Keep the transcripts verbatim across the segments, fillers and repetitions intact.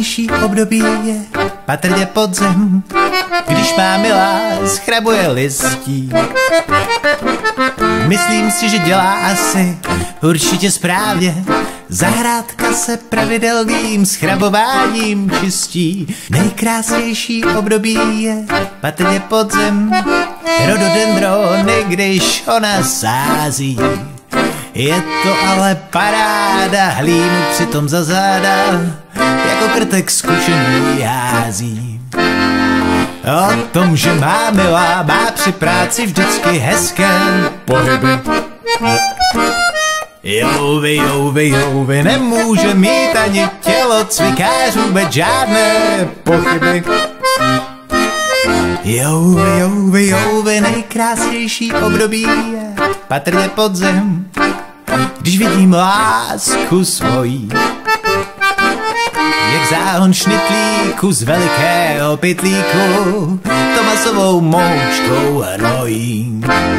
Nejkrásnější období je patrně podzem, když má milá schrabuje listí. Myslím si, že dělá asi určitě správně, zahrádka se pravidelným schrabováním čistí. Nejkrásnější období je patrně podzem, rhododendrony, když ona sází. Je to ale paráda, hlínu přitom za záda, jako krtek zkušený hází. O tom, že má milá, má při práci vždycky hezké pohyby. Jouvy, jouvy, jouvy, nemůže mít ani tělo cvikář, vůbec žádné pochyby. Jouvy, jouvy, jouvy, nejkrásnější období je patrně podzem, když vidím lásku svojí. Jak záhon šnitlíku z velikého pytlíku Tomasovou moučkou hnojí.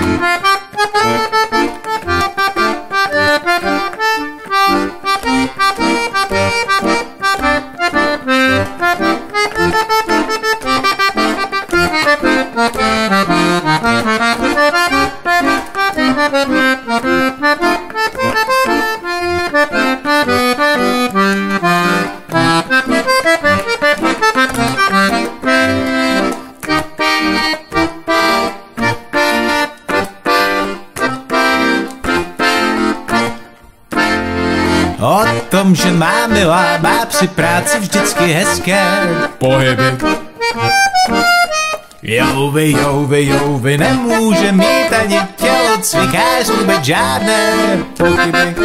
O tom, že má milá, má při práci vždycky hezké pohyby. Jouvy, jouvy, jouvy, nemůže mít ani tělo cvikář, vůbec žádné pochyby.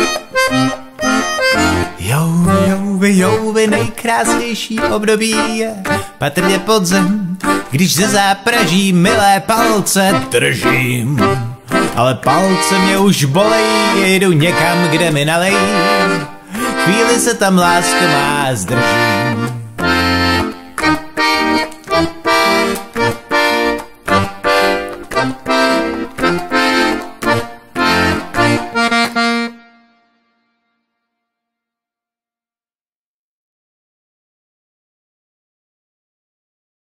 Jouvy, jouvy, jouvy, nejkrásnější období je patrně podzem, když ze zápraží milé palce držím. Ale palce mě už bolejí, jdu někam, kde mi nalejí, chvíli se tam láska má zdrží.